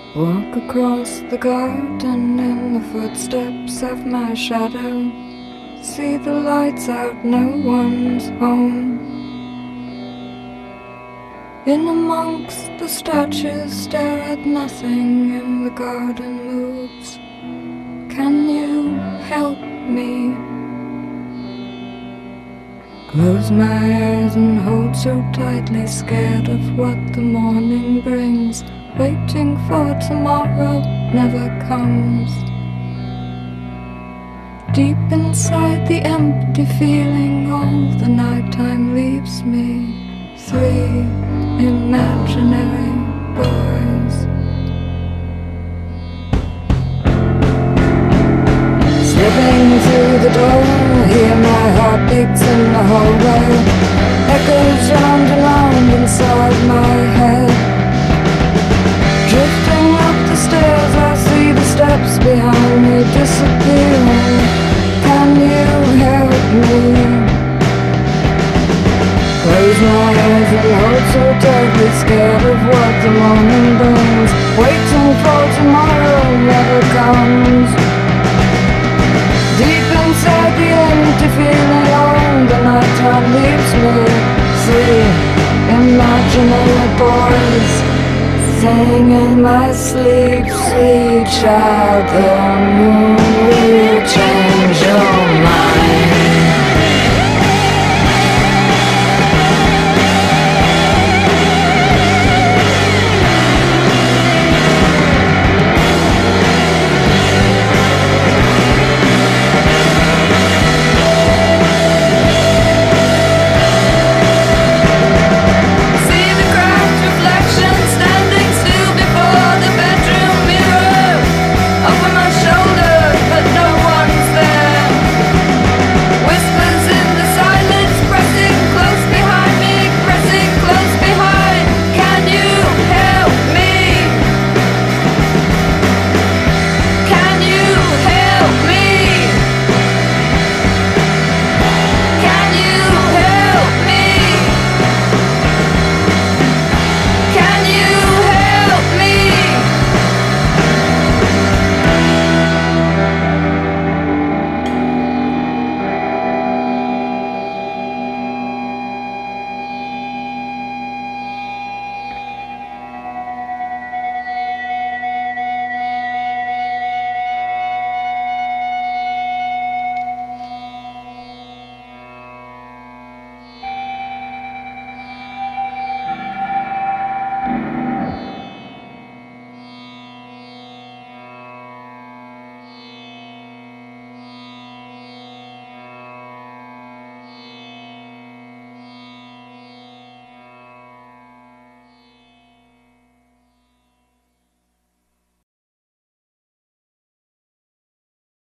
Walk across the garden in the footsteps of my shadow. See the lights out, no one's home. In amongst the statues, stare at nothing in the garden moves. Can you help me? Close my eyes and hold so tightly, scared of what the morning brings. Waiting for tomorrow never comes. Deep inside the empty feeling, all the nighttime leaves me. 3 imaginary boys. Slipping through the door, hear my heart beats in the hallway. Echoes round and round inside my head. Drifting up the stairs, I see the steps behind me disappearing. Can you help me? Close my eyes and hold so tightly, scared of what the morning brings. Waiting for tomorrow never comes. Deep inside the empty feeling, all the nighttime leaves me. 3 imaginary boys sing in my sleep, sweet child, the moon will change your mind.